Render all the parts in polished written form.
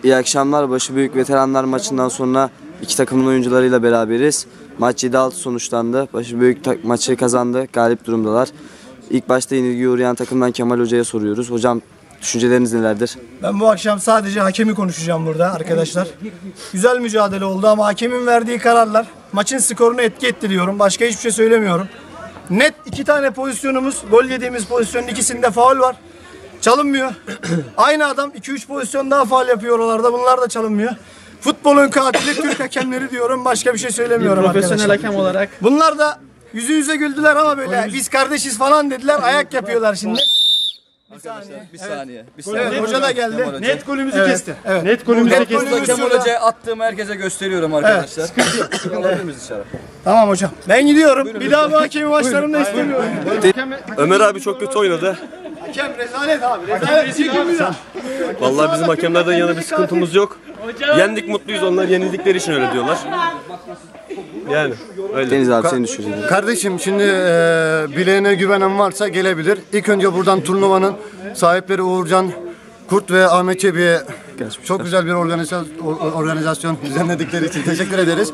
İyi akşamlar. Başıbüyük Veteranlar maçından sonra iki takımın oyuncularıyla beraberiz. Maç 7-6 sonuçlandı. Başıbüyük maçı kazandı. Galip durumdalar. İlk başta yenilgiye uğrayan takımdan Kemal Hoca'ya soruyoruz. Hocam, düşünceleriniz nelerdir? Ben bu akşam sadece hakemi konuşacağım burada arkadaşlar. Güzel mücadele oldu ama hakemin verdiği kararlar maçın skorunu etki etti diyorum. Başka hiçbir şey söylemiyorum. Net 2 tane pozisyonumuz, gol yediğimiz pozisyonun ikisinde faul var. Çalınmıyor. Aynı adam 2-3 pozisyon daha faul yapıyor oralarda. Bunlar da çalınmıyor. Futbolun katili Türk hakemleri diyorum. Başka bir şey söylemiyorum Profesyonel arkadaşlar. hakem olarak. Bunlar da yüzü yüze güldüler ama böyle biz kardeşiz falan dediler. Ayak yapıyorlar şimdi. Bir saniye. Evet, hoca da geldi. Net golümüzü kesti. Evet. Net golümüzü Net kesti. golümüzü Kemal şurada. Hoca'ya attığımı herkese gösteriyorum arkadaşlar. Sıkıntı dışarı. Tamam hocam. Ben gidiyorum. Bir daha bu hakemi maçlarımda istemiyorum. Ömer abi çok kötü oynadı. Hakem rezalet abi. Rezalet. Vallahi bizim hakemlerden yana bir sıkıntımız yok. Yendik, mutluyuz. Onlar yenildikleri için öyle diyorlar. Yani öyle. Deniz abi, senin düşüncelerin. Kardeşim şimdi bileğine güvenen varsa gelebilir. İlk önce buradan turnuvanın sahipleri Uğurcan Kurt ve Ahmet Çebi'ye çok güzel bir organizasyon düzenledikleri için teşekkür ederiz.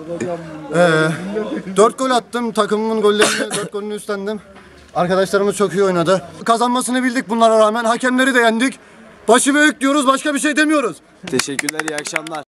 4 gol attım. Takımımın gollerini 4 golünü üstlendim. Arkadaşlarımız çok iyi oynadı. Kazanmasını bildik bunlara rağmen. Hakemleri de yendik. Başıbüyük diyoruz, başka bir şey demiyoruz. Teşekkürler, iyi akşamlar.